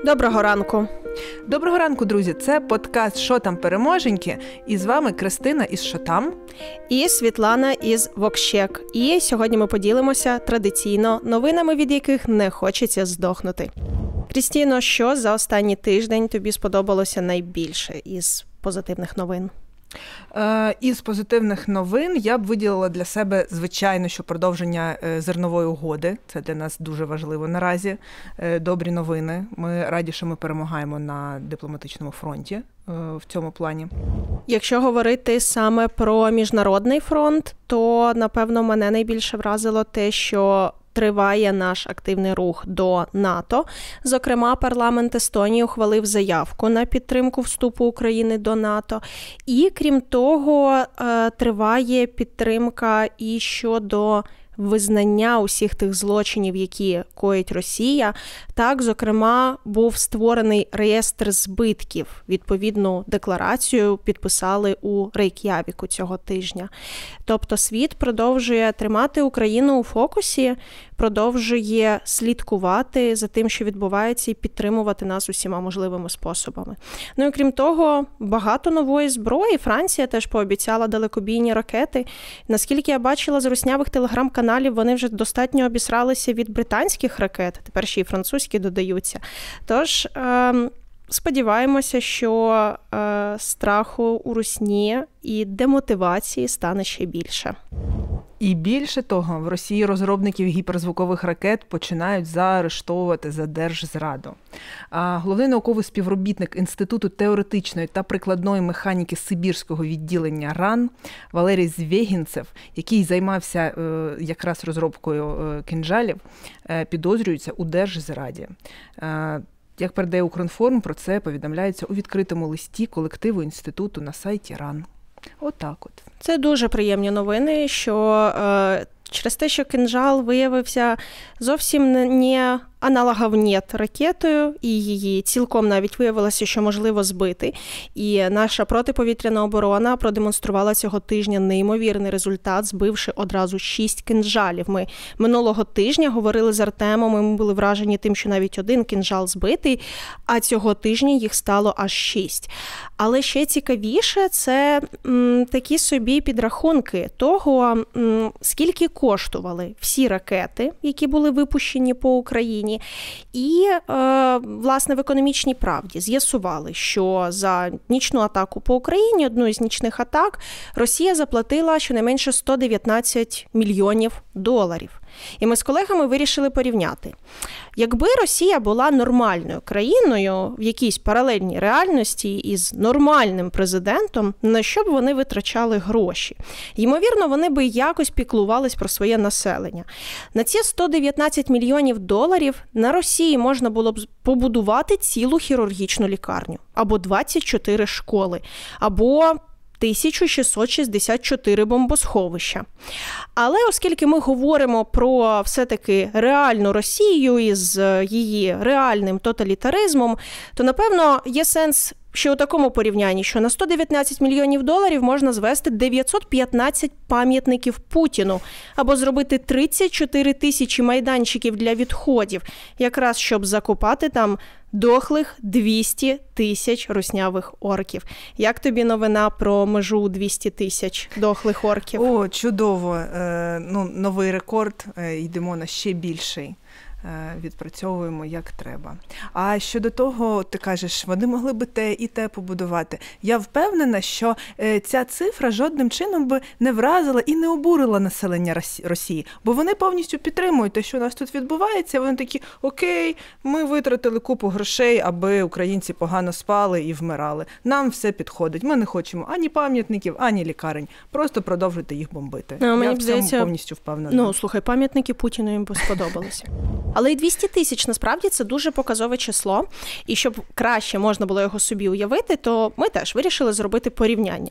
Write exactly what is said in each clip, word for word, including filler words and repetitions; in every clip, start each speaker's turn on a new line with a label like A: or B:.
A: Доброго ранку.
B: Доброго ранку, друзі. Це подкаст «Що там, переможеньки?» І з вами Кристина із «Що там?»
A: І Світлана із «Вокщек». І сьогодні ми поділимося традиційно новинами, від яких не хочеться здохнути. Крістіно, що за останній тиждень тобі сподобалося найбільше із позитивних новин?
B: Із позитивних новин я б виділила для себе, звичайно, що продовження зернової угоди. Це для нас дуже важливо наразі. Добрі новини. Ми раді, що ми перемагаємо на дипломатичному фронті в цьому плані.
A: Якщо говорити саме про міжнародний фронт, то, напевно, мене найбільше вразило те, що триває наш активний рух до НАТО. Зокрема, парламент Естонії ухвалив заявку на підтримку вступу України до НАТО. І, крім того, триває підтримка і щодо визнання усіх тих злочинів, які коїть Росія. Так, зокрема, був створений реєстр збитків. Відповідну декларацію підписали у Рейк'явіку цього тижня. Тобто світ продовжує тримати Україну у фокусі, продовжує слідкувати за тим, що відбувається, і підтримувати нас усіма можливими способами. Ну і крім того, багато нової зброї. Франція теж пообіцяла далекобійні ракети. Наскільки я бачила з руснявих телеграм-каналів, вони вже достатньо обісралися від британських ракет, тепер ще й французькі додаються. Тож, е- сподіваємося, що е- страху у русні і демотивації стане ще більше.
B: І більше того, в Росії розробників гіперзвукових ракет починають заарештовувати за держзраду. А головний науковий співробітник Інституту теоретичної та прикладної механіки Сибірського відділення РАН Валерій Звєгінцев, який займався е, якраз розробкою е, кинджалів, е, підозрюється у держзраді. Е, Як передає Укрінформ, про це повідомляється у відкритому листі колективу інституту на сайті РАН. Отак от.
A: Це дуже приємні новини, що е, через те, що кинджал виявився зовсім не аналогов нет ракетою, і її цілком навіть виявилося, що можливо збити. І наша протиповітряна оборона продемонструвала цього тижня неймовірний результат, збивши одразу шість кинджалів. Ми минулого тижня говорили з Артемом, і ми були вражені тим, що навіть один кинджал збитий, а цього тижня їх стало аж шість. Але ще цікавіше – це м, такі собі підрахунки того, м, скільки коштували всі ракети, які були випущені по Україні. І, е, власне, в «Економічній правді» з'ясували, що за нічну атаку по Україні, одну із нічних атак, Росія заплатила щонайменше сто дев'ятнадцять мільйонів доларів. І ми з колегами вирішили порівняти. Якби Росія була нормальною країною в якійсь паралельній реальності із нормальним президентом, на що б вони витрачали гроші? Ймовірно, вони би якось піклувались про своє населення. На ці сто дев'ятнадцять мільйонів доларів на Росії можна було б побудувати цілу хірургічну лікарню, або двадцять чотири школи, або тисяча шістсот шістдесят чотири бомбосховища. Але оскільки ми говоримо про все-таки реальну Росію із її реальним тоталітаризмом, то, напевно, є сенс ще у такому порівнянні, що на сто дев'ятнадцять мільйонів доларів можна звести дев'ятсот п'ятнадцять пам'ятників Путіну, або зробити тридцять чотири тисячі майданчиків для відходів, якраз щоб закопати там дохлих двісті тисяч руснявих орків. Як тобі новина про межу двісті тисяч дохлих орків?
B: О, чудово. Е, ну, новий рекорд, е, йдемо на ще більший. Відпрацьовуємо як треба. А щодо того, ти кажеш, вони могли би те і те побудувати. Я впевнена, що ця цифра жодним чином би не вразила і не обурила населення Росії, бо вони повністю підтримують те, що у нас тут відбувається. Вони такі, окей, ми витратили купу грошей, аби українці погано спали і вмирали. Нам все підходить. Ми не хочемо ані пам'ятників, ані лікарень. Просто продовжуйте їх бомбити.
A: А,
B: Я
A: мені
B: в цьому
A: здається,
B: повністю впевнена.
A: Ну, слухай, пам'ятники Путіну їм би сподобалися. Але і двісті тисяч, насправді, це дуже показове число. І щоб краще можна було його собі уявити, то ми теж вирішили зробити порівняння.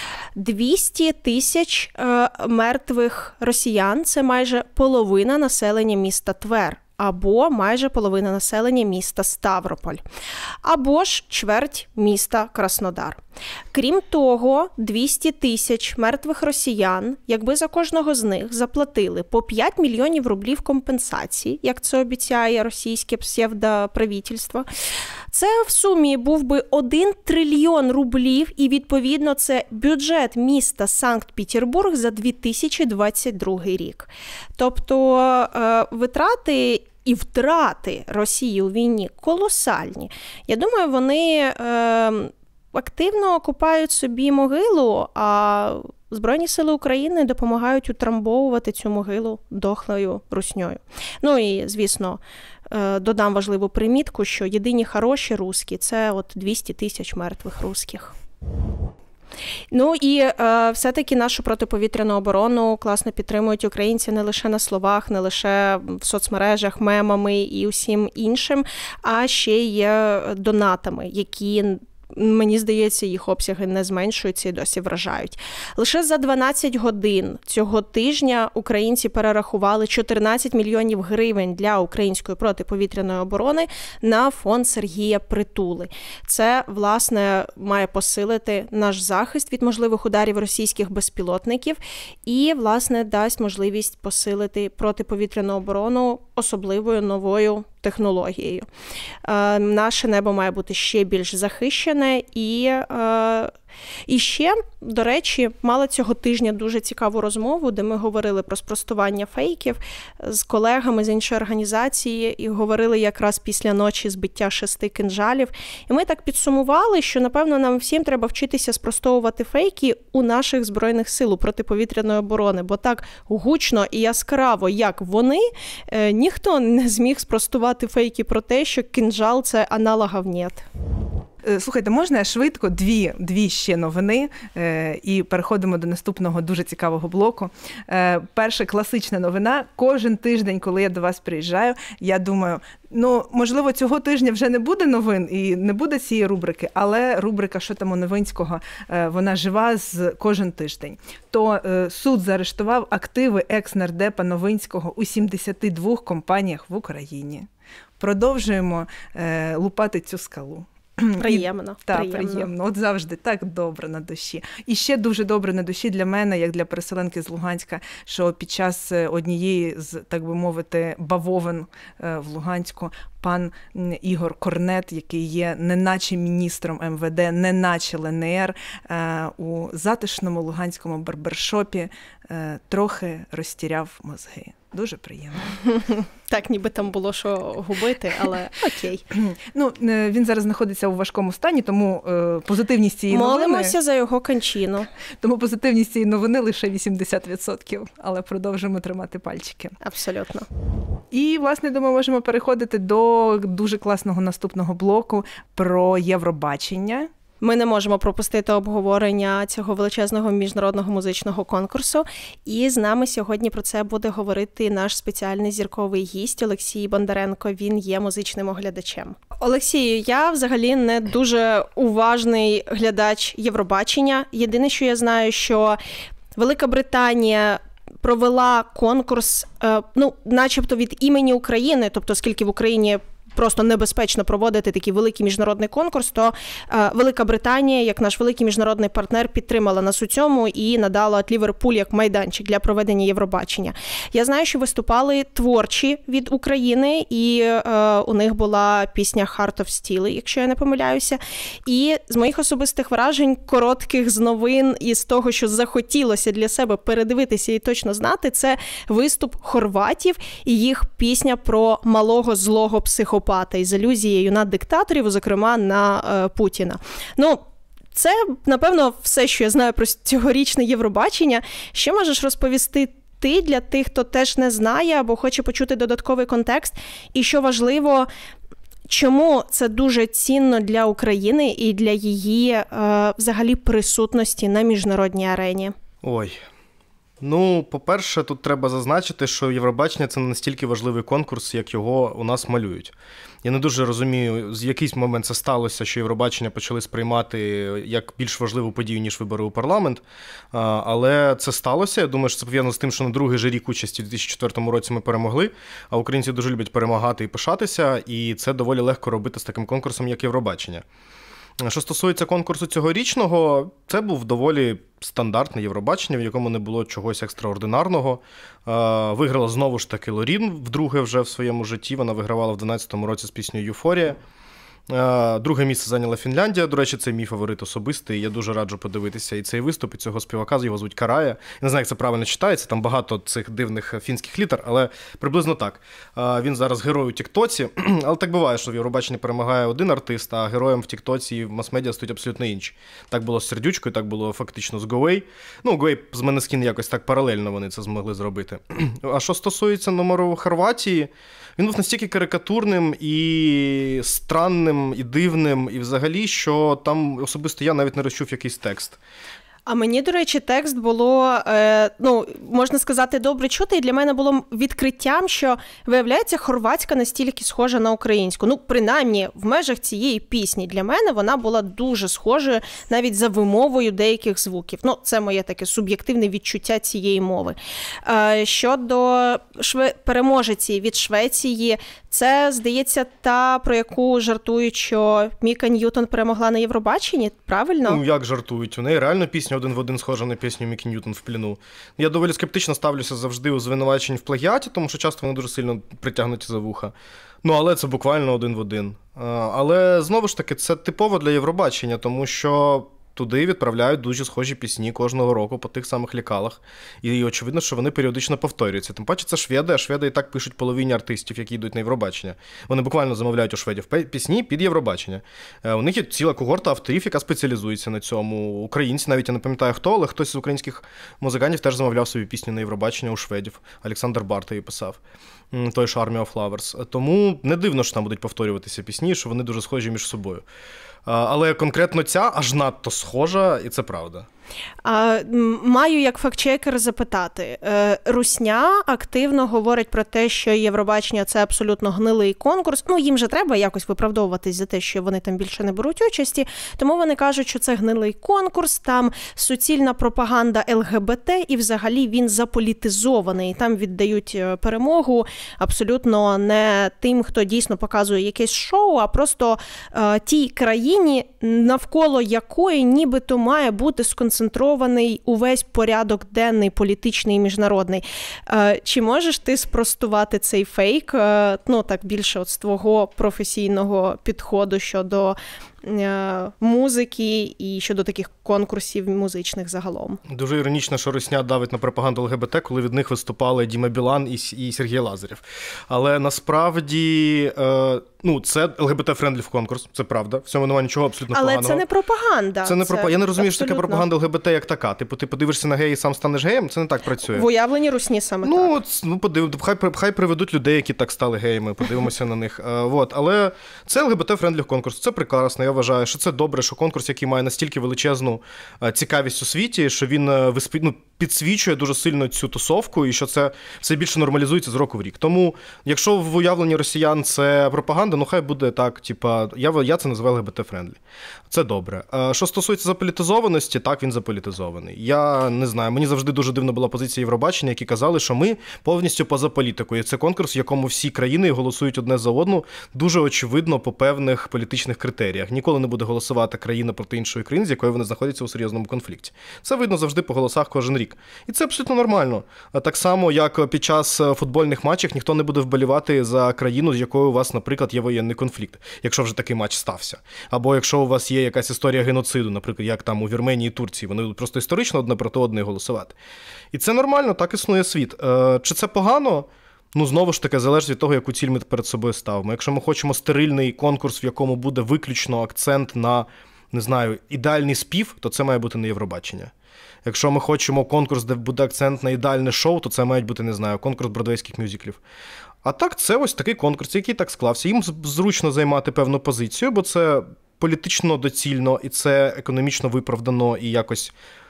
A: двісті тисяч е, мертвих росіян – це майже половина населення міста Твер. або майже половина населення міста Ставрополь, або ж чверть міста Краснодар. Крім того, двісті тисяч мертвих росіян, якби за кожного з них заплатили по п'ять мільйонів рублів компенсації, як це обіцяє російське псевдоправительство, це в сумі був би один трильйон рублів, і відповідно це бюджет міста Санкт-Петербург за дві тисячі двадцять другий рік. Тобто витрати і втрати Росії у війні колосальні. Я думаю, вони е, активно копають собі могилу, а Збройні сили України допомагають утрамбовувати цю могилу дохлою руснею. Ну і, звісно, е, додам важливу примітку, що єдині хороші русські – це от двісті тисяч мертвих русських. Ну і е, все-таки нашу протиповітряну оборону класно підтримують українці не лише на словах, не лише в соцмережах, мемами і усім іншим, а ще й донатами, які, мені здається, їх обсяги не зменшуються і досі вражають. Лише за дванадцять годин цього тижня українці перерахували чотирнадцять мільйонів гривень для української протиповітряної оборони на фонд Сергія Притули. Це, власне, має посилити наш захист від можливих ударів російських безпілотників і, власне, дасть можливість посилити протиповітряну оборону особливою новою технологією. Е, наше небо має бути ще більш захищене і, е, і ще, до речі, мала цього тижня дуже цікаву розмову, де ми говорили про спростування фейків з колегами з іншої організації і говорили якраз після ночі збиття шести кинжалів. І ми так підсумували, що, напевно, нам всім треба вчитися спростовувати фейки у наших Збройних сил, у протиповітряної оборони, бо так гучно і яскраво, як вони, е, ніхто не зміг спростувати фейки про те, що кинжал – це аналогів нет.
B: Слухайте, можна швидко дві, дві ще новини е, і переходимо до наступного дуже цікавого блоку. Е, перша класична новина. Кожен тиждень, коли я до вас приїжджаю, я думаю, ну, можливо, цього тижня вже не буде новин і не буде цієї рубрики, але рубрика «Що там у Новинського», е, вона жива з кожен тиждень. То е, суд заарештував активи екс-нардепа Новинського у сімдесяти двох компаніях в Україні. Продовжуємо е, лупати цю скалу.
A: Приємно.
B: Так,
A: приємно.
B: приємно. От завжди так добре на душі. І ще дуже добре на душі для мене, як для переселенки з Луганська, що під час однієї з, так би мовити, бавовин в Луганську пан Ігор Корнет, який є неначе міністром ем ве де, неначе ел ен ер, у затишному луганському барбершопі трохи розтіряв мозги. Дуже приємно.
A: Так, ніби там було що губити, але окей.
B: Ну, він зараз знаходиться у важкому стані, тому е, позитивність цієї
A: Молимося
B: новини...
A: Молимося за його кончину.
B: Тому позитивність цієї новини лише вісімдесят відсотків, але продовжуємо тримати пальчики.
A: Абсолютно.
B: І, власне, думаю, можемо переходити до дуже класного наступного блоку про Євробачення.
A: Ми не можемо пропустити обговорення цього величезного міжнародного музичного конкурсу. І з нами сьогодні про це буде говорити наш спеціальний зірковий гість Олексій Бондаренко. Він є музичним оглядачем. Олексію, я взагалі не дуже уважний глядач Євробачення. Єдине, що я знаю, що Велика Британія провела конкурс, ну, начебто від імені України, тобто скільки в Україні просто небезпечно проводити такий великий міжнародний конкурс, то е, Велика Британія, як наш великий міжнародний партнер, підтримала нас у цьому і надала от Ліверпуль як майданчик для проведення Євробачення. Я знаю, що виступали творчі від України, і е, у них була пісня «Heart of Steel», якщо я не помиляюся. І з моїх особистих вражень, коротких з новин і з того, що захотілося для себе передивитися і точно знати, це виступ хорватів і їх пісня про малого злого психопата із алюзією на диктаторів, зокрема на е, Путіна. Ну, це, напевно, все, що я знаю про цьогорічне Євробачення. Що можеш розповісти ти для тих, хто теж не знає або хоче почути додатковий контекст? І що важливо, чому це дуже цінно для України і для її е, взагалі присутності на міжнародній арені?
C: Ой, Ну, по-перше, тут треба зазначити, що Євробачення – це не настільки важливий конкурс, як його у нас малюють. Я не дуже розумію, з якийсь момент це сталося, що Євробачення почали сприймати як більш важливу подію, ніж вибори у парламент. Але це сталося. Я думаю, що це пов'язано з тим, що на другий же рік участі в дві тисячі четвертому році ми перемогли, а українці дуже люблять перемагати і пишатися, і це доволі легко робити з таким конкурсом, як Євробачення. Що стосується конкурсу цьогорічного, це був доволі стандартне Євробачення, в якому не було чогось екстраординарного. Виграла знову ж таки Лорін вдруге вже в своєму житті. Вона вигравала в дванадцятому році з піснею «Юфорія». Друге місце зайняла Фінляндія. До речі, це мій фаворит особистий. Я дуже раджу подивитися і цей виступ, і цього співака, його звуть Карая. Я не знаю, як це правильно читається, там багато цих дивних фінських літер, але приблизно так. Він зараз герой у Тіктоці, але так буває, що в Євробаченні перемагає один артист, а героєм в Тіктоці і в мас-медіа стоять абсолютно інші. Так було з Сердючкою, так було фактично з Гоуей. Ну, Гоуей з Måneskin якось так паралельно вони це змогли зробити. А що стосується номеру Хорватії, він був настільки карикатурним і странним, і дивним, і взагалі, що там особисто я навіть не розчув якийсь текст.
A: А мені, до речі, текст було, е, ну, можна сказати, добре чути, і для мене було відкриттям, що, виявляється, хорватська настільки схожа на українську. Ну, принаймні, в межах цієї пісні для мене вона була дуже схожою навіть за вимовою деяких звуків. Ну, це моє таке суб'єктивне відчуття цієї мови. Е, щодо шве... переможеці від Швеції, це, здається, та, про яку жартують, що Міка Ньютон перемогла на Євробаченні, правильно?
C: Ну, як жартують? У неї реально пісня один в один схожа на пісню Мікі Ньютон в плену. Я доволі скептично ставлюся завжди у звинувачень в плагіаті, тому що часто вони дуже сильно притягнуті за вуха. Ну, але це буквально один в один. Але, знову ж таки, це типово для Євробачення, тому що туди відправляють дуже схожі пісні кожного року по тих самих лікалах. І очевидно, що вони періодично повторюються. Тим паче це шведи, а шведи і так пишуть половині артистів, які йдуть на Євробачення. Вони буквально замовляють у шведів пісні під Євробачення. У них є ціла когорта авторів, яка спеціалізується на цьому. Українці, навіть я не пам'ятаю хто, але хтось з українських музикантів теж замовляв собі пісню на Євробачення у шведів. Олександр Барта її писав. Той ж Army of Lovers. Тому не дивно, що там будуть повторюватися пісні, що вони дуже схожі між собою. Але конкретно ця аж надто схожа, і це правда.
A: А, маю як фактчекер запитати. Русня активно говорить про те, що Євробачення – це абсолютно гнилий конкурс. Ну, їм же треба якось виправдовуватись за те, що вони там більше не беруть участі. Тому вони кажуть, що це гнилий конкурс, там суцільна пропаганда ел ге бе те, і взагалі він заполітизований. Там віддають перемогу абсолютно не тим, хто дійсно показує якесь шоу, а просто е, тій країні, навколо якої нібито має бути сконцентрований концентрований увесь порядок денний, політичний і міжнародний. Чи можеш ти спростувати цей фейк, ну так більше от з твого професійного підходу щодо музики і щодо таких конкурсів музичних загалом?
C: Дуже іронічно, що Русня давить на пропаганду ел ге бе те, коли від них виступали Діма Білан і Сергій Лазарєв. Але насправді, ну, це ел ге бе те-френдлі конкурс, це правда. В цьому немає нічого абсолютно
A: Але
C: поганого.
A: Але це не пропаганда.
C: Це не
A: це
C: пропа... Я не розумію, що таке
A: абсолютно.
C: пропаганда ел ге бе те як така. Типу, ти подивишся на гея і сам станеш геєм? Це не так працює.
A: В уявленні Русні саме
C: ну,
A: так.
C: От, ну, подив... хай, хай приведуть людей, які так стали геями, подивимося на них. А, вот. Але це ел ге бе те-френдлі конкурс. Це прекрасно, я вважаю, що це добре, що конкурс, який має настільки величезну цікавість у світі, що він виспі... ну, підсвічує дуже сильно цю тусовку і що це все більше нормалізується з року в рік. Тому, якщо в уявленні росіян це пропаганда, ну хай буде так, типа, я, я це називаю ел ге бе те-френдлі. Це добре. Що стосується заполітизованості, так, він заполітизований. Я не знаю, мені завжди дуже дивна була позиція Євробачення, які казали, що ми повністю поза політикою. Це конкурс, в якому всі країни голосують одне за одну, дуже очевидно по певних політичних критеріях. Ніколи не буде голосувати країна проти іншої країни, з якою вони знаходяться у серйозному конфлікті. Це видно завжди по голосах кожен рік. І це абсолютно нормально. Так само, як під час футбольних матчів ніхто не буде вболівати за країну, з якою у вас, наприклад, є воєнний конфлікт, якщо вже такий матч стався. Або якщо у вас є якась історія геноциду, наприклад, як там у Вірменії і Турції, вони будуть просто історично одне проти одної голосувати. І це нормально, так існує світ. Чи це погано? Ну, знову ж таки, залежить від того, яку ціль ми перед собою ставимо. Якщо ми хочемо стерильний конкурс, в якому буде виключно акцент на, не знаю, ідеальний спів, то це має бути не Євробачення. Якщо ми хочемо конкурс, де буде акцент на ідеальне шоу, то це має бути, не знаю, конкурс бродвейських мюзиклів. А так, це ось такий конкурс, який так склався. Їм зручно займати певну позицію, бо це політично доцільно, і це економічно виправдано, і якось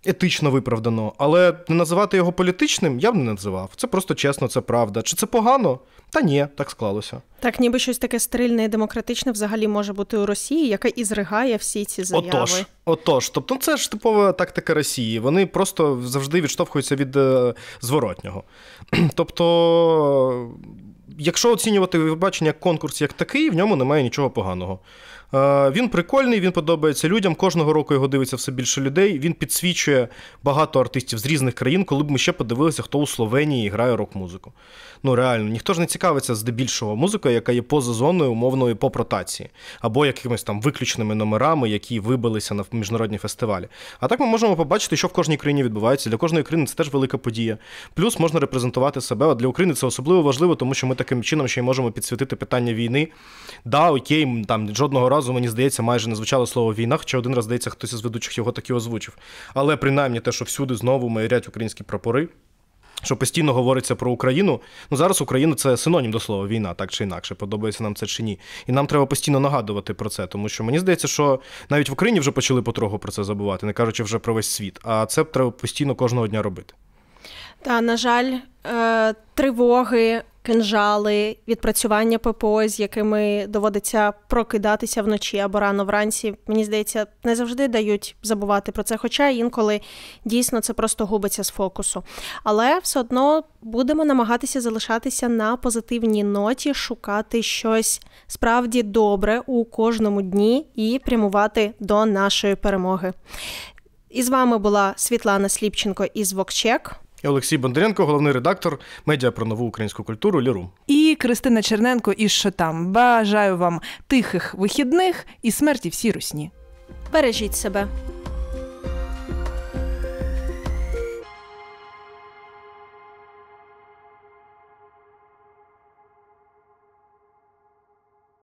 C: етично виправдано, але не називати його політичним я б не називав. Це просто чесно, це правда. Чи це погано? Та ні, так склалося.
A: Так, ніби щось таке стерильне і демократичне взагалі може бути у Росії, яка і зригає всі ці заяви.
C: Отож, отож. Тобто це ж типова тактика Росії. Вони просто завжди відштовхуються від е, зворотнього. Тобто, якщо оцінювати Євробачення як конкурс як такий, в ньому немає нічого поганого. Він прикольний, він подобається людям, кожного року його дивиться все більше людей, він підсвічує багато артистів з різних країн, коли б ми ще подивилися, хто у Словенії грає рок-музику. Ну реально, ніхто ж не цікавиться здебільшого музикою, яка є поза зоною умовної поп-ротації, або якимись там виключними номерами, які вибилися на міжнародні фестивалі. А так ми можемо побачити, що в кожній країні відбувається, для кожної країни це теж велика подія. Плюс можна репрезентувати себе, а для України це особливо важливо, тому що ми таким чином ще й можемо підсвітити питання війни. Да, окей, там жодного разу, мені здається, майже не звучало слово «війна», хоча один раз, здається, хтось із ведучих його таки озвучив. Але принаймні те, що всюди знову майорять українські прапори, що постійно говориться про Україну. Ну, зараз Україна – це синонім до слова «війна», так чи інакше, подобається нам це чи ні. І нам треба постійно нагадувати про це, тому що мені здається, що навіть в Україні вже почали потроху про це забувати, не кажучи вже про весь світ. А це треба постійно кожного дня робити.
A: Та, на жаль, е- тривоги, кинжали, відпрацювання ППО, з якими доводиться прокидатися вночі або рано вранці, мені здається, не завжди дають забувати про це, хоча інколи дійсно це просто губиться з фокусу. Але все одно будемо намагатися залишатися на позитивній ноті, шукати щось справді добре у кожному дні і прямувати до нашої перемоги. І з вами була Світлана Сліпченко із VoxCheck.
C: І Олексій Бондаренко, головний редактор медіа про нову українську культуру «Лірум».
B: І Кристина Черненко із «Що там?». Бажаю вам тихих вихідних і смерті всій русні.
A: Бережіть себе.